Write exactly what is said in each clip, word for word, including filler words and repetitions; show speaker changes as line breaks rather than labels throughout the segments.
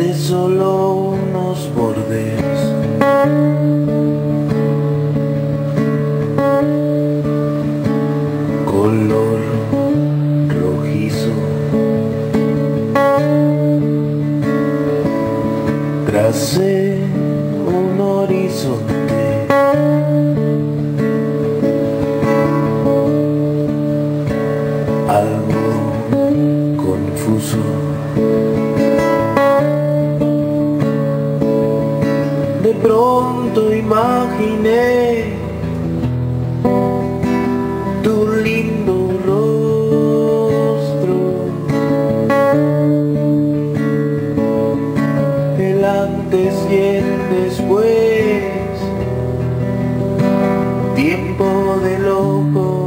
de solo unos bordes. Color rojizo, tracé un horizonte. Algo confuso, de pronto imaginé tu lindo rostro, el antes y el después, tiempo de locos.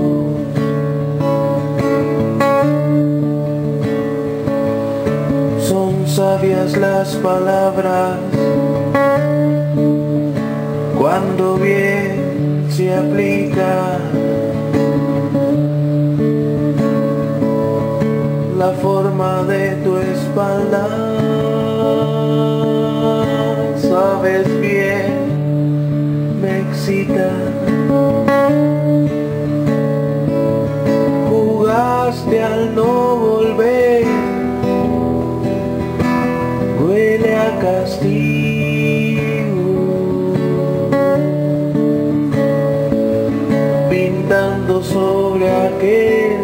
Son sabias las palabras cuando bien se aplica. La forma de tu espalda, sabes bien, me excita. Jugaste al no volver, huele a castigo, pintando sobre aquel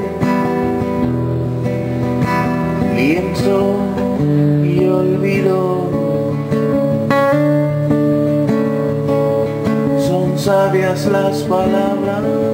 lienzo y olvido. Son sabias las palabras